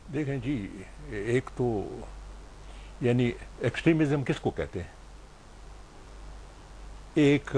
دیکھیں جی، ایک تو یعنی ایکسٹریمزم کس کو کہتے ہیں؟ ایک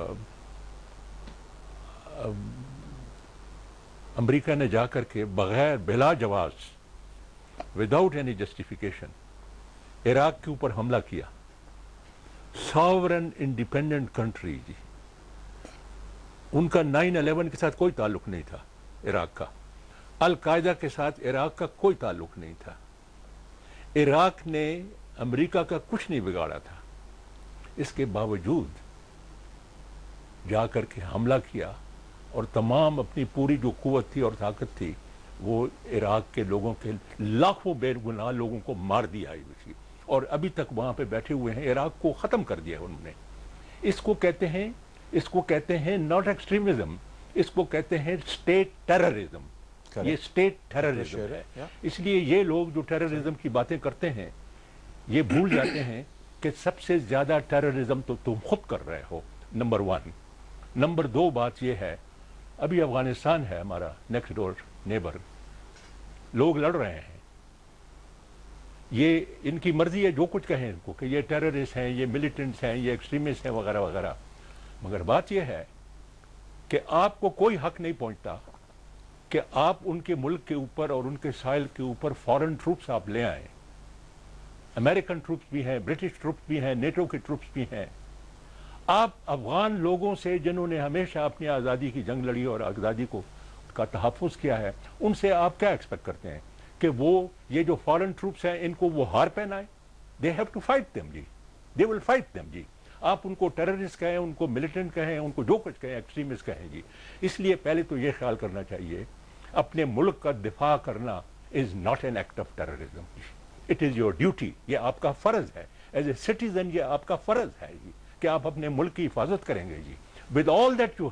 امریکہ نے جا کر کے بغیر بلا جواز وداؤٹ اینی جسٹیفیکیشن عراق کے اوپر حملہ کیا. ساورن انڈیپینڈنٹ کنٹری جی، ان کا 9/11 کے ساتھ کوئی تعلق نہیں تھا عراق کا. القاعدہ کے ساتھ عراق کا کوئی تعلق نہیں تھا. عراق نے امریکہ کا کچھ نہیں بگاڑا تھا. اس کے باوجود جا کر کے حملہ کیا اور تمام اپنی پوری جو قوت تھی اور طاقت تھی وہ عراق کے لوگوں کے لاکھوں بے گناہ لوگوں کو مار دیا ہے، اور ابھی تک وہاں پہ بیٹھے ہوئے ہیں. عراق کو ختم کر دیا انہوں نے. اس کو کہتے ہیں ناٹ ایکسٹریمزم، اس کو کہتے ہیں اسٹیٹ ٹیررزم. یہ اسٹیٹ ٹیررزم ہے. اس لیے یہ لوگ جو ٹیررزم کی باتیں کرتے ہیں یہ بھول جاتے ہیں کہ سب سے زیادہ ٹیررزم تو تم خود کر رہے ہو، نمبر 1. نمبر 2 بات یہ ہے، ابھی افغانستان ہے ہمارا نیکسٹ ڈور نیبر، لوگ لڑ رہے ہیں. یہ ان کی مرضی ہے جو کچھ کہیں ان کو کہ یہ ٹیررسٹ ہیں، یہ ملیٹنٹس ہیں، یہ ایکسٹریمسٹ ہیں وغیرہ وغیرہ. مگر بات یہ ہے کہ آپ کو کوئی حق نہیں پہنچتا کہ آپ ان کے ملک کے اوپر اور ان کے سائل کے اوپر فورن ٹروپس آپ لے آئیں. امریکن ٹروپس بھی ہیں، برٹش ٹروپس بھی ہیں، نیٹو کے ٹروپس بھی ہیں. آپ افغان لوگوں سے جنہوں نے ہمیشہ اپنی آزادی کی جنگ لڑی اور آزادی کا تحفظ کیا ہے، ان سے آپ کیا ایکسپیکٹ کرتے ہیں کہ وہ یہ جو فارن ٹروپس ہیں ان کو وہ ہار پہنائیں؟ They have to fight them جی، دے ول فائٹ دیم جی. آپ ان کو ٹیررسٹ کہیں، ان کو ملیٹنٹ کہیں، ان کو جو کچھ کہیں، ایکسٹریمسٹ کہیں جی. اس لیے پہلے تو یہ خیال کرنا چاہیے اپنے ملک کا دفاع کرنا is not an act of terrorism. It is your duty. یہ آپ کا فرض ہے ایز اے سٹیزن. یہ آپ کا فرض ہے جی کہ آپ اپنے ملک کی حفاظت کریں گے جی. With all that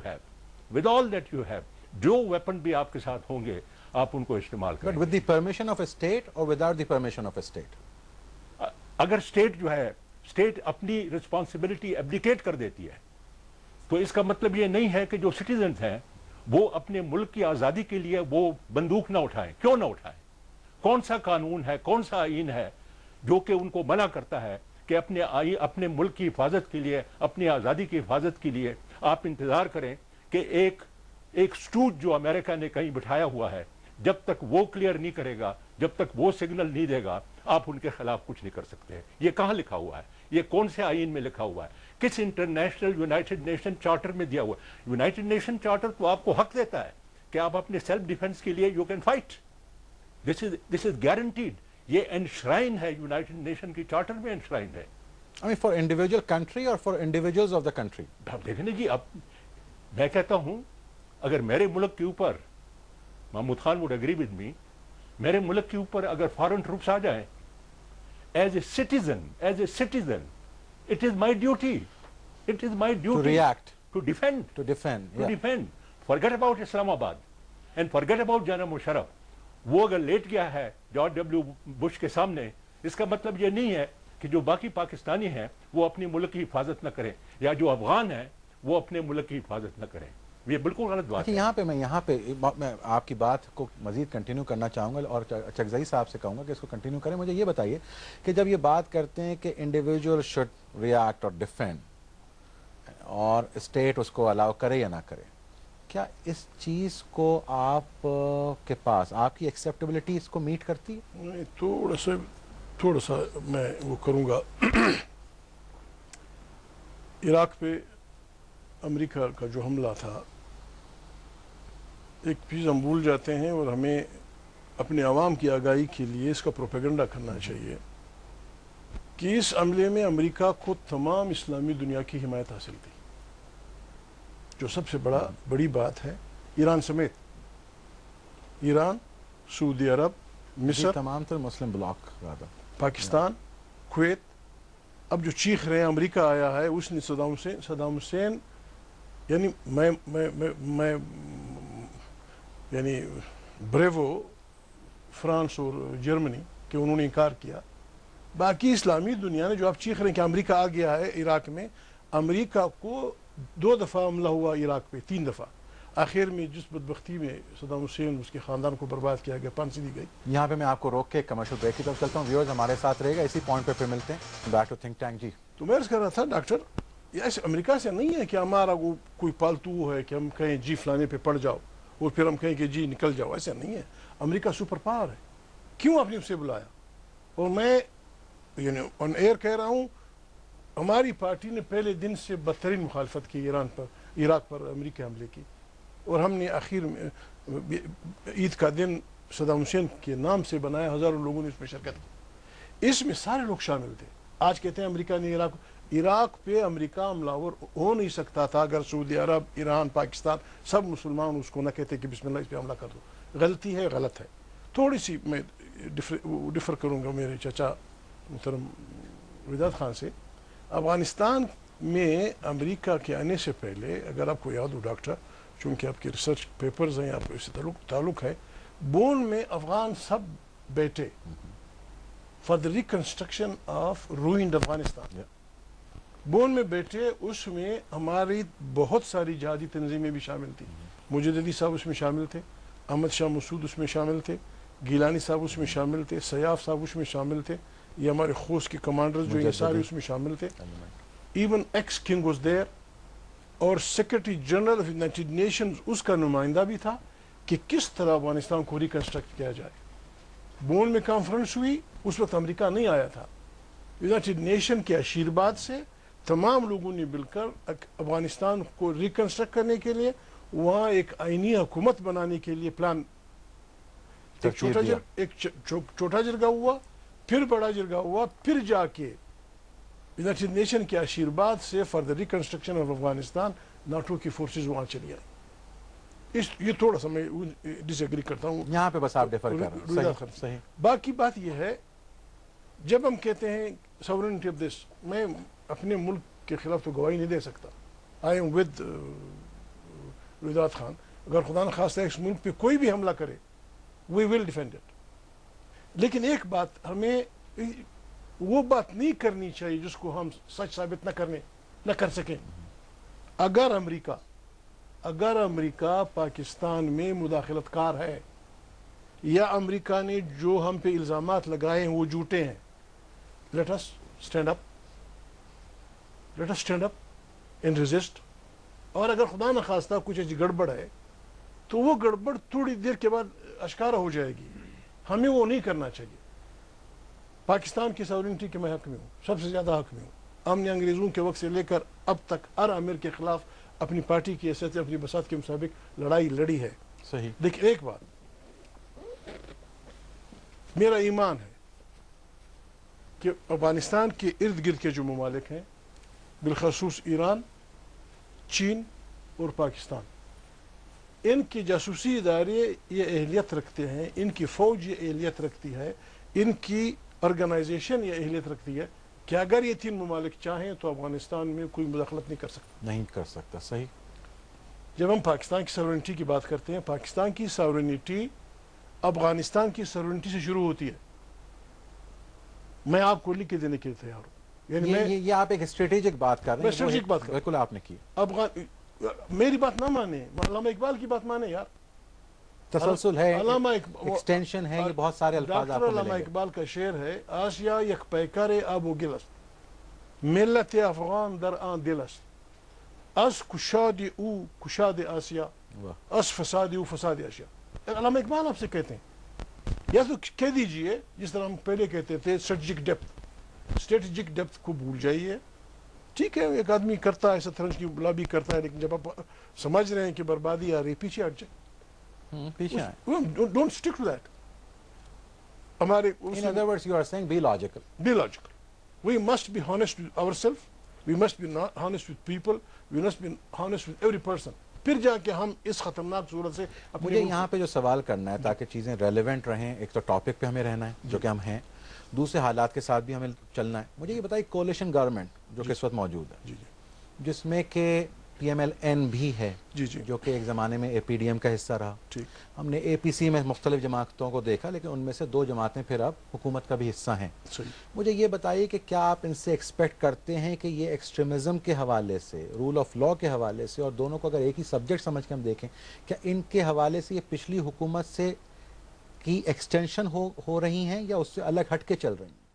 you have جو ویپن بھی آپ کے ساتھ ہوں گے آپ ان کو استعمال کریں. But with the permission of a state or without the permission of a state? اگر اسٹیٹ اپنی رسپانسبلٹی ایبڈیکیٹ کر دیتی ہے تو اس کا مطلب یہ نہیں ہے کہ جو سٹیزنز ہیں وہ اپنے ملک کی آزادی کے لیے وہ بندوق نہ اٹھائیں. کیوں نہ اٹھائیں؟ کون سا قانون ہے، کون سا آئین ہے جو کہ ان کو منع کرتا ہے کہ اپنے ملک کی حفاظت کے لیے، اپنی آزادی کی حفاظت کے لیے آپ انتظار کریں کہ ایک سٹوج جو امریکہ نے کہیں بٹھایا ہوا ہے جب تک وہ کلیئر نہیں کرے گا، جب تک وہ سگنل نہیں دے گا، آپ ان کے خلاف کچھ نہیں کر سکتے. یہ کہاں لکھا ہوا ہے؟ یہ کون سے آئین میں لکھا ہوا ہے؟ کس انٹرنیشنل یونائٹڈ نیشن چارٹر میں دیا ہوا ہے؟ یونائٹڈ نیشن چارٹر تو آپ کو حق دیتا ہے کہ آپ اپنے سیلف ڈیفنس کے لیے you can fight. This is guaranteed. یہ انشرائن ہے، یونائٹڈ نیشن کی چارٹر میں انشرائن ہے. I mean for individual country or for individuals of the country? دیکھیں جی، اب میں کہتا ہوں اگر میرے ملک کے اوپر، Mahmood Khan would agree with me، میرے ملک کے اوپر اگر فارن ٹروپس آ جائیں as a citizen it is my duty To react. to defend. To defend, to yeah. defend. Forget about Islam Abad and forget about general Musharraf. وہ اگر لیٹ گیا ہے جارج ڈبلیو بش کے سامنے، اس کا مطلب یہ نہیں ہے کہ جو باقی پاکستانی ہیں وہ اپنے ملک کی حفاظت نہ کریں، یا جو افغان ہیں وہ اپنے ملک کی حفاظت نہ کریں. یہ بالکل غلط بات ہے. یہاں پہ میں آپ کی بات کو مزید کنٹینیو کرنا چاہوں گا اور چکزئی صاحب سے کہوں گا کہ اس کو کنٹینیو کریں. مجھے یہ بتائیے کہ جب یہ بات کرتے ہیں کہ انڈیویجول شوڈ ریاکٹ اور ڈیفینڈ اور اسٹیٹ اس کو الاؤ کرے یا نہ کرے، کیا اس چیز کو آپ کے پاس آپ کی ایکسیپٹیبلٹی اس کو میٹ کرتی ہے؟ تھوڑا سا میں وہ کروں گا. عراق پہ امریکہ کا جو حملہ تھا، ایک چیز ہم بھول جاتے ہیں اور ہمیں اپنے عوام کی آگاہی کے لیے اس کا پروپیگنڈا کرنا چاہیے کہ اس حملے میں امریکہ کو تمام اسلامی دنیا کی حمایت حاصل تھی. جو سب سے بڑی بات ہے، ایران سمیت، ایران، سعودی عرب، مصر، تمام تر مسلم بلاک، پاکستان، کویت. اب جو چیخ رہے ہیں امریکہ آیا ہے، اس نے صدام حسین یعنی میں یعنی بریوو فرانس اور جرمنی کہ انہوں نے انکار کیا. باقی اسلامی دنیا نے جو آپ چیخ رہے ہیں کہ امریکہ آ گیا ہے عراق میں، امریکہ کو 2 دفعہ حملہ ہوا عراق پہ، 3 دفعہ. آخر میں جس بدبختی میں صدام حسین اس کے خاندان کو برباد کیا گیا، پھانسی دی گئی. یہاں پہ میں آپ کو روک کے کمرشل بریک کی طرف چلتا ہوں. ویورز ہمارے ساتھ رہے گا، اسی پوائنٹ پہ پھر ملتے ہیں. Back to think tank. جی تو میں عرض کر رہا تھا ڈاکٹر، یہ ایسے امریکہ سے نہیں ہے کہ ہمارا کوئی پالتو ہے کہ ہم کہیں جی فلانے پہ پڑ جاؤ اور پھر ہم کہیں کہ جی نکل جاؤ. ایسا نہیں ہے. امریکہ سپر پاور ہے. کیوں آپ نے اسے بلایا؟ اور میں یعنی آن ایئر کہہ رہا ہوں، ہماری پارٹی نے پہلے دن سے بدترین مخالفت کی عراق پر امریکی حملے کی، اور ہم نے آخر میں عید کا دن صدام حسین کے نام سے بنایا. ہزاروں لوگوں نے اس میں شرکت کی. اس میں سارے لوگ شامل تھے. آج کہتے ہیں امریکہ نے عراق پہ امریکہ حملہ ہو نہیں سکتا تھا اگر سعودی عرب، ایران، پاکستان سب مسلمان اس کو نہ کہتے کہ بسم اللہ اس پہ حملہ کر دو. غلطی ہے، غلط ہے. تھوڑی سی میں ڈفر کروں گا میرے چچا محترم وداد خان سے. افغانستان میں امریکہ کے آنے سے پہلے اگر آپ کو یاد ہو ڈاکٹر، چونکہ آپ کے ریسرچ پیپرز ہیں، آپ کو اس سے تعلق ہے، بون میں افغان سب بیٹھے for the reconstruction of ruined Afghanistan. Bonn میں بیٹھے. اس میں ہماری بہت ساری جہادی تنظیمیں بھی شامل تھیں. مجددی صاحب اس میں شامل تھے، احمد شاہ مسعود اس میں شامل تھے، گیلانی صاحب اس میں شامل تھے، سیاف صاحب اس میں شامل تھے، یہ ہمارے خوص کے کمانڈرز جو یہ سارے اس میں شامل تھے. Even ex king was there, اور secretary general of United Nations اس کا نمائندہ بھی تھا کہ کس طرح افغانستان کو ریکنسٹرکٹ کیا جائے. بون میں کانفرنس ہوئی، اس وقت امریکہ نہیں آیا تھا. یونائٹڈ نیشن کے آشیرواد سے تمام لوگوں نے مل کر افغانستان کو ریکنسٹرکٹ کرنے کے لیے، وہاں ایک آئینی حکومت بنانے کے لیے پلان. ایک چھوٹا جرگہ ہوا، پھر بڑا جرگہ ہوا، پھر جا کے یونائٹڈ نیشن کے آشیرواد سے for the reconstruction of Afghanistan NATO کی فورسز وہاں چلی آئی. یہ تھوڑا سا میں ڈس ایگری کرتا ہوں یہاں پہ، بس آپ ڈیفر کر رہے ہیں. صحیح. باقی بات یہ ہے، جب ہم کہتے ہیں سورنٹی آف دس، میں اپنے ملک کے خلاف تو گواہی نہیں دے سکتا. I am with Widad Khan. اگر خدا نخواستہ اس ملک پہ کوئی بھی حملہ کرے، وی ول ڈیفینڈ اٹ. لیکن ایک بات، ہمیں وہ بات نہیں کرنی چاہیے جس کو ہم سچ ثابت نہ کر سکیں. اگر امریکہ پاکستان میں مداخلت کار ہے، یا امریکہ نے جو ہم پہ الزامات لگائے ہیں وہ جھوٹے ہیں، let us stand up and resist. اور اگر خدا نخواستہ کچھ ایسی گڑبڑ ہے تو وہ گڑبڑ تھوڑی دیر کے بعد اشکارا ہو جائے گی. ہمیں وہ نہیں کرنا چاہیے. پاکستان کی سورنٹی کے میں حق میں ہوں، سب سے زیادہ حق میں ہوں. ہم نے انگریزوں کے وقت سے لے کر اب تک ہر امیر کے خلاف اپنی پارٹی کی حیثیت سے، اپنی بساط کے مطابق لڑائی لڑی ہے. صحیح. لیکن ایک بات، میرا ایمان ہے کہ افغانستان کے ارد گرد کے جو ممالک ہیں، بالخصوص ایران، چین اور پاکستان، ان کی جاسوسی ادارے یہ اہلیت رکھتے ہیں، ان کی فوج یہ اہلیت رکھتی ہے، ان کی آرگنائزیشن یہ اہلیت رکھتی ہے کہ اگر یہ تین ممالک چاہیں تو افغانستان میں کوئی مداخلت نہیں کر سکتا. صحیح. جب ہم پاکستان کی سورنٹی کی بات کرتے ہیں، پاکستان کی سورنٹی افغانستان کی سورنٹی سے شروع ہوتی ہے. میں آپ کو لکھ کے دینے کے لیے تیار ہوں. یعنی یہ آپ ایک اسٹریٹجک بات کر رہے ہیں. میں اسٹریٹجک بات کر رہا ہوں. بالکل آپ نے کی. میری بات نہ مانے، علامہ اقبال کی بات مانے یار. تسلسل ہے، ایکسٹینشن ہے، یہ بہت سارے الفاظ آپ کو علامہ اقبال کا شعر ہے، آسیا یک پیکر آب و گل است، ملت افغان در آن دل است، از کشاد او کشاد آسیا، از فساد او فساد آسیا. علامہ اقبال آپ سے کہتے ہیں، یا تو کہہ دیجئے جس طرح ہم پہلے کہتے تھے اسٹریٹجک ڈیپتھ کو بھول جائیے. ٹھیک ہے، ایک آدمی کرتا ہے شطرنج کی لابی کرتا ہے، لیکن جب آپ سمجھ رہے ہیں کہ بربادی آ رہی، پیچھے ہٹ جائیں. Don't stick to that. In other words, you are saying be logical. Be logical. We must be honest with ourselves. We must be honest with people. We must be honest with every person. پھر جا کے ہم اس خطرناک صورت سے مجھے یہاں پہ جو سوال کرنا ہے تاکہ چیزیں ریلیونٹ رہیں، ایک تو ٹاپک پہ ہمیں رہنا ہے جو کہ ہم ہیں، دوسرے حالات کے ساتھ بھی ہمیں چلنا ہے. مجھے یہ بتائیے کولیشن گورنمنٹ جو کہ اس وقت موجود ہے، جس میں کہ PMLN بھی ہے جی جی جو کہ ایک زمانے میں APDM کا حصہ رہا. ٹھیک. ہم نے APC میں مختلف جماعتوں کو دیکھا لیکن ان میں سے 2 جماعتیں پھر اب حکومت کا بھی حصہ ہیں. صحیح. مجھے یہ بتائیے کہ کیا آپ ان سے ایکسپیکٹ کرتے ہیں کہ یہ ایکسٹریمزم کے حوالے سے، رول آف لا کے حوالے سے، اور دونوں کو اگر ایک ہی سبجیکٹ سمجھ کے ہم دیکھیں، کیا ان کے حوالے سے یہ پچھلی حکومت سے کی ایکسٹینشن ہو رہی ہیں یا اس سے الگ ہٹ کے چل رہی ہیں؟